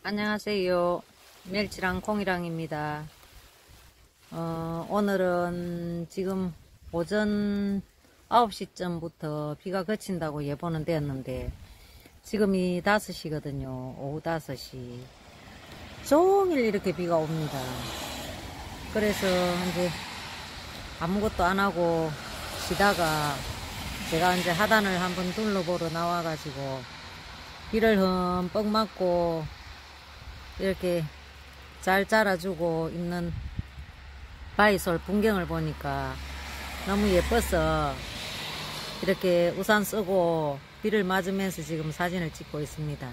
안녕하세요. 멸치랑 콩이랑입니다. 오늘은 지금 오전 9시쯤부터 비가 그친다고 예보는 되었는데 지금이 5시거든요. 오후 5시. 종일 이렇게 비가 옵니다. 그래서 이제 아무것도 안 하고 쉬다가 제가 이제 하단을 한번 둘러보러 나와가지고 비를 흠뻑 맞고 이렇게 잘 자라주고 있는 바이솔 풍경을 보니까 너무 예뻐서 이렇게 우산 쓰고 비를 맞으면서 지금 사진을 찍고 있습니다.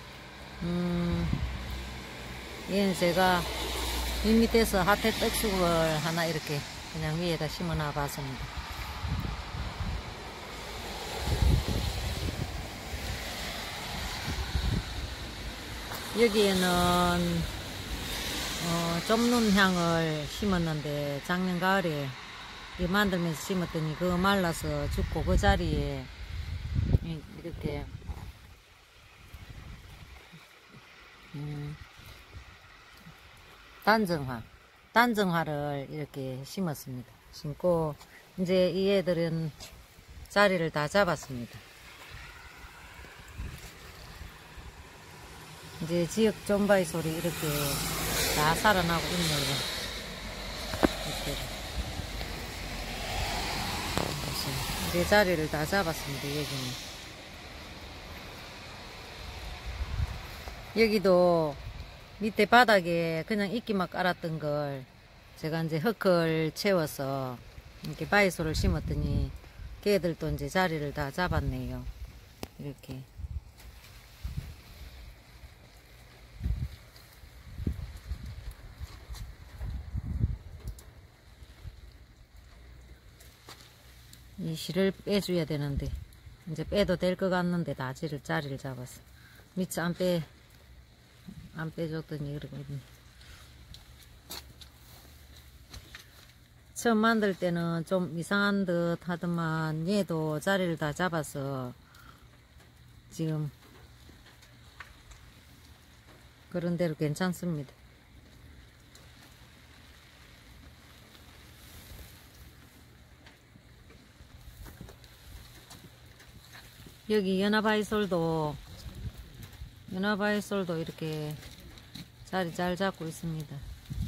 얘는 제가 밑에서 하태 떡쑥을 하나 이렇게 그냥 위에다 심어 놔 봤습니다. 여기에는 점눈향을 심었는데 작년 가을에 이 만들면서 심었더니 그거 말라서 죽고 그 자리에 이렇게 단정화를 이렇게 심었습니다. 심고 이제 이 애들은 자리를 다 잡았습니다. 이제 지역 존바이솔이 이렇게 다 살아나고 있네요. 이렇게. 이제 자리를 다 잡았습니다. 여기도 밑에 바닥에 그냥 이끼만 깔았던 걸 제가 이제 흙을 채워서 이렇게 바이솔을 심었더니 걔들도 이제 자리를 다 잡았네요. 이렇게. 이 실을 빼줘야 되는데 이제 빼도 될 것 같는데 나지를 자리를 잡았어. 밑에 안 빼줬더니 이러고 있네. 처음 만들 때는 좀 이상한 듯 하더만 얘도 자리를 다 잡아서 지금 그런 대로 괜찮습니다. 여기 연화바이솔도 이렇게 자리 잘 잡고 있습니다.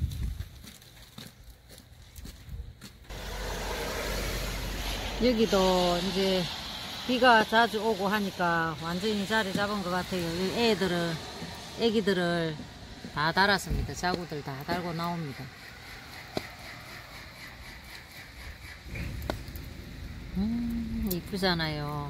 여기도 이제 비가 자주 오고 하니까 완전히 자리 잡은 것 같아요. 애기들을 다 달았습니다. 자구들 다 달고 나옵니다. 이쁘잖아요.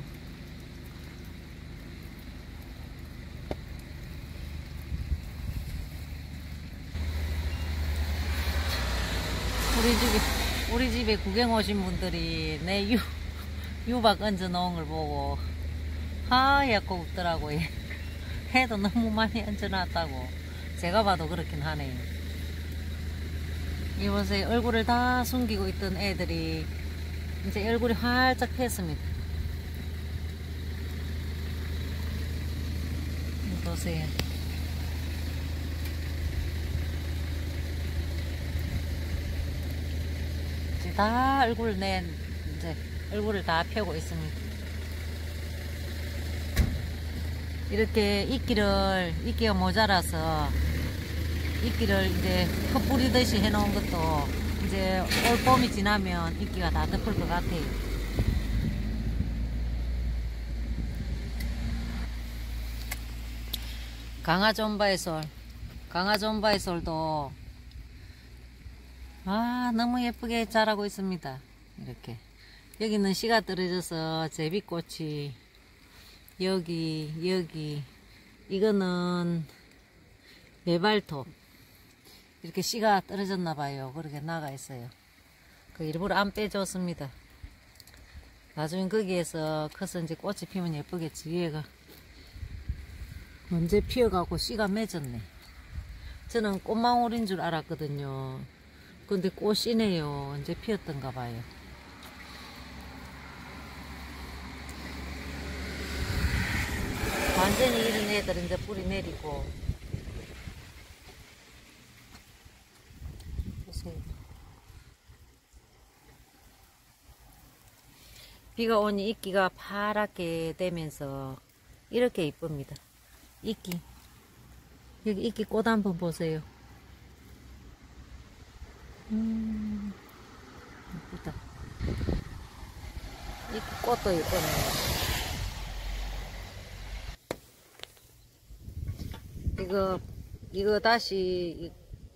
우리 집에 구경 오신 분들이 내 유박 얹어 놓은 걸 보고 하얗고 웃더라고요. 해도 너무 많이 얹어 놨다고. 제가 봐도 그렇긴 하네요. 이보세요. 얼굴을 다 숨기고 있던 애들이 이제 얼굴이 활짝 폈습니다. 보세요. 다 이제 얼굴을 다 펴고 있습니다. 이렇게 이끼가 모자라서 이끼를 이제 흙 뿌리듯이 해놓은 것도 이제 올 봄이 지나면 이끼가 다 덮을 것 같아요. 강화존바이솔도 너무 예쁘게 자라고 있습니다. 이렇게 여기는 씨가 떨어져서 제비꽃이 여기 이거는 메발톱 이렇게 씨가 떨어졌나봐요. 그렇게 나가 있어요. 그 일부러 안 빼줬습니다. 나중에 거기에서 커서 이제 꽃이 피면 예쁘겠지. 얘가 언제 피어가고 씨가 맺었네. 저는 꽃망울인 줄 알았거든요. 근데 꽃이네요. 언제 피었던가 봐요. 완전히 이런 애들은 이제 뿌리 내리고 비가 오니 이끼가 파랗게 되면서 이렇게 이쁩니다. 이끼. 여기 이끼 꽃 한번 보세요. 이쁘다. 이끼 꽃도 이쁘네요. 이거 다시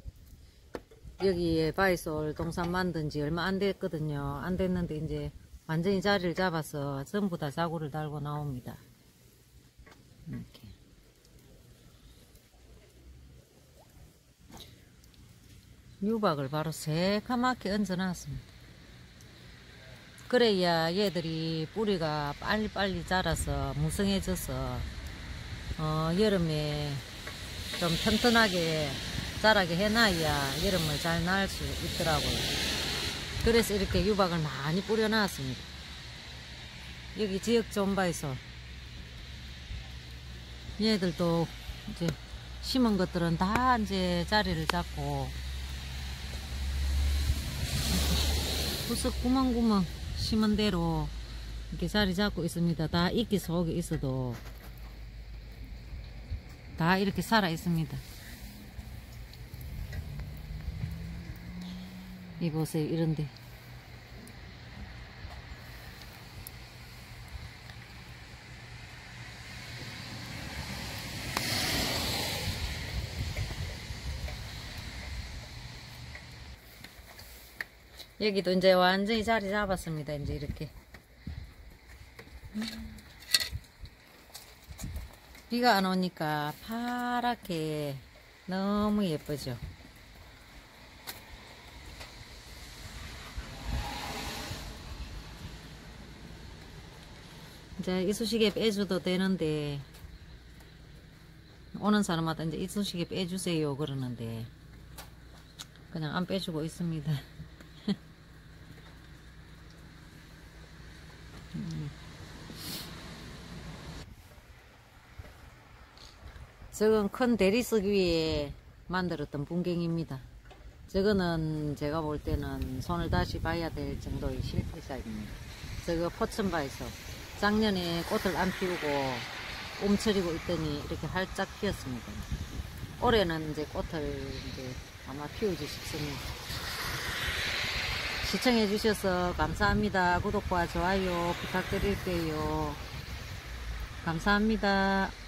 여기에 바이솔 동산 만든 지 얼마 안 됐거든요. 안 됐는데 이제 완전히 자리를 잡아서 전부 다 자구를 달고 나옵니다. 이렇게. 유박을 바로 새카맣게 얹어 놨습니다. 그래야 얘들이 뿌리가 빨리빨리 자라서 무성해져서 여름에 좀 튼튼하게 자라게 해놔야 여름을 잘 날 수 있더라고요. 그래서 이렇게 유박을 많이 뿌려 놨습니다. 여기 지역 존바에서 얘들도 이제 심은 것들은 다 이제 자리를 잡고 구석구멍구멍 심은 대로 이렇게 자리 잡고 있습니다. 다 이끼 속에 있어도 다 이렇게 살아 있습니다. 이 보세요, 이런데. 여기도 이제 완전히 자리 잡았습니다. 이제 이렇게. 비가 안 오니까 파랗게 너무 예쁘죠. 이제 이쑤시개 빼줘도 되는데 오는 사람마다 이제 이쑤시개 빼주세요 그러는데 그냥 안 빼주고 있습니다. 저건 큰 대리석 위에 만들었던 분경입니다. 저거는 제가 볼 때는 손을 다시 봐야 될 정도의 실패작입니다. 저거 포천바에서 작년에 꽃을 안 피우고 움츠리고 있더니 이렇게 활짝 피었습니다. 올해는 이제 꽃을 이제 아마 피우지 싶습니다. 시청해 주셔서 감사합니다. 구독과 좋아요 부탁드릴게요. 감사합니다.